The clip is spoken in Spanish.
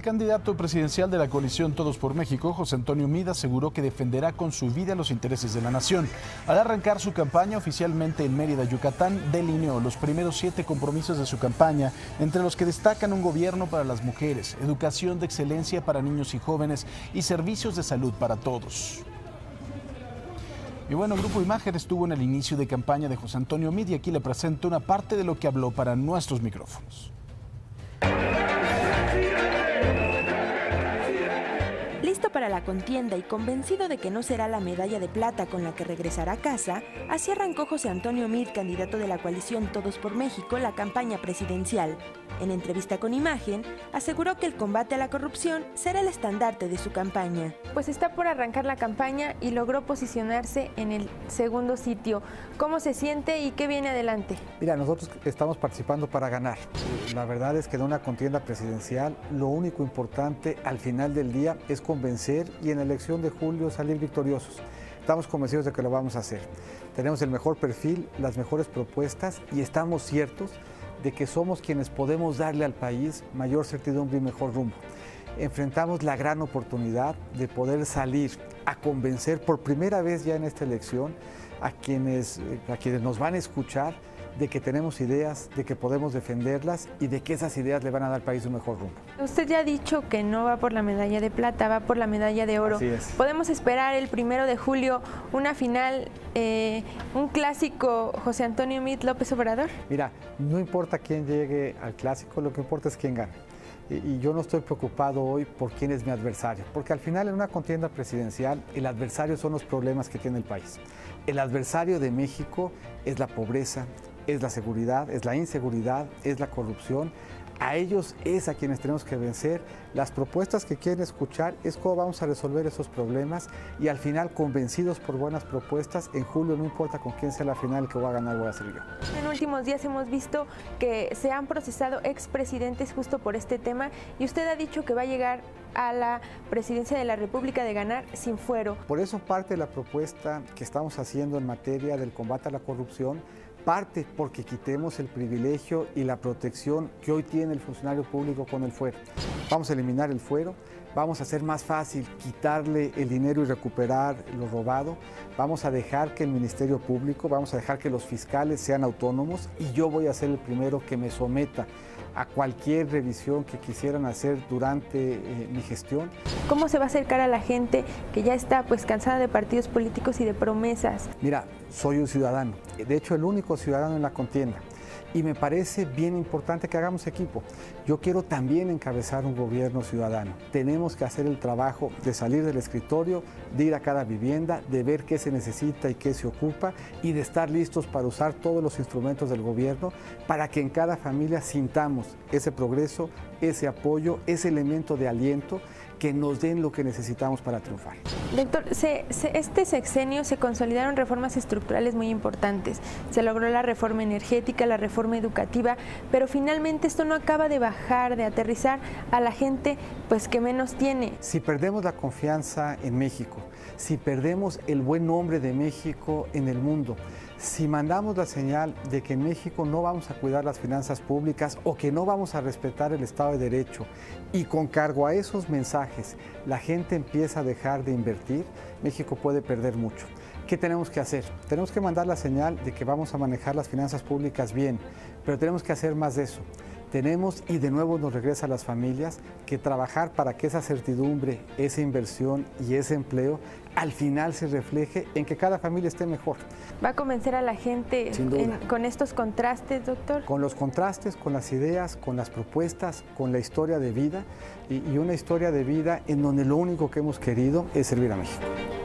Candidato presidencial de la coalición Todos por México, José Antonio Meade, aseguró que defenderá con su vida los intereses de la nación. Al arrancar su campaña oficialmente en Mérida, Yucatán, delineó los primeros 7 compromisos de su campaña, entre los que destacan un gobierno para las mujeres, educación de excelencia para niños y jóvenes y servicios de salud para todos. Y bueno, Grupo Imagen estuvo en el inicio de campaña de José Antonio Meade y aquí le presento una parte de lo que habló para nuestros micrófonos. Listo para la contienda y convencido de que no será la medalla de plata con la que regresará a casa, así arrancó José Antonio Meade, candidato de la coalición Todos por México, la campaña presidencial. En entrevista con Imagen, aseguró que el combate a la corrupción será el estandarte de su campaña. Pues está por arrancar la campaña y logró posicionarse en el segundo sitio. ¿Cómo se siente y qué viene adelante? Mira, nosotros estamos participando para ganar. La verdad es que en una contienda presidencial lo único importante al final del día es convencer y en la elección de julio salir victoriosos. Estamos convencidos de que lo vamos a hacer. Tenemos el mejor perfil, las mejores propuestas y estamos ciertos de que somos quienes podemos darle al país mayor certidumbre y mejor rumbo. Enfrentamos la gran oportunidad de poder salir a convencer por primera vez ya en esta elección a quienes nos van a escuchar de que tenemos ideas, de que podemos defenderlas y de que esas ideas le van a dar al país un mejor rumbo. Usted ya ha dicho que no va por la medalla de plata, va por la medalla de oro. Así es. ¿Podemos esperar el 1 de julio una final, un clásico José Antonio Meade López Obrador? Mira, no importa quién llegue al clásico, lo que importa es quién gane. Y yo no estoy preocupado hoy por quién es mi adversario, porque al final en una contienda presidencial el adversario son los problemas que tiene el país. El adversario de México es la pobreza, es la seguridad, es la inseguridad, es la corrupción. A ellos es a quienes tenemos que vencer. Las propuestas que quieren escuchar es cómo vamos a resolver esos problemas y al final, convencidos por buenas propuestas, en julio no importa con quién sea la final, el que va a ganar voy a ser yo. En últimos días hemos visto que se han procesado expresidentes justo por este tema y usted ha dicho que va a llegar a la presidencia de la República de ganar sin fuero. Por eso parte de la propuesta que estamos haciendo en materia del combate a la corrupción, parte porque quitemos el privilegio y la protección que hoy tiene el funcionario público con el fuero. Vamos a eliminar el fuero, vamos a hacer más fácil quitarle el dinero y recuperar lo robado, vamos a dejar que el Ministerio Público, vamos a dejar que los fiscales sean autónomos y yo voy a ser el primero que me someta a cualquier revisión que quisieran hacer durante mi gestión. ¿Cómo se va a acercar a la gente que ya está cansada de partidos políticos y de promesas? Mira, soy un ciudadano, de hecho el único ciudadano en la contienda. Y me parece bien importante que hagamos equipo. Yo quiero también encabezar un gobierno ciudadano. Tenemos que hacer el trabajo de salir del escritorio, de ir a cada vivienda, de ver qué se necesita y qué se ocupa y de estar listos para usar todos los instrumentos del gobierno para que en cada familia sintamos ese progreso, ese apoyo, ese elemento de aliento que nos den lo que necesitamos para triunfar. Doctor, este sexenio se consolidaron reformas estructurales muy importantes. Se logró la reforma energética, la reforma educativa, pero finalmente esto no acaba de bajar, de aterrizar a la gente que menos tiene. Si perdemos la confianza en México, si perdemos el buen nombre de México en el mundo, si mandamos la señal de que en México no vamos a cuidar las finanzas públicas o que no vamos a respetar el Estado de Derecho y con cargo a esos mensajes la gente empieza a dejar de invertir, México puede perder mucho. ¿Qué tenemos que hacer? Tenemos que mandar la señal de que vamos a manejar las finanzas públicas bien, pero tenemos que hacer más de eso. Tenemos, y de nuevo nos regresa a las familias, que trabajar para que esa certidumbre, esa inversión y ese empleo al final se refleje en que cada familia esté mejor. ¿Va a convencer a la gente con estos contrastes, doctor? Con los contrastes, con las ideas, con las propuestas, con la historia de vida y una historia de vida en donde lo único que hemos querido es servir a México.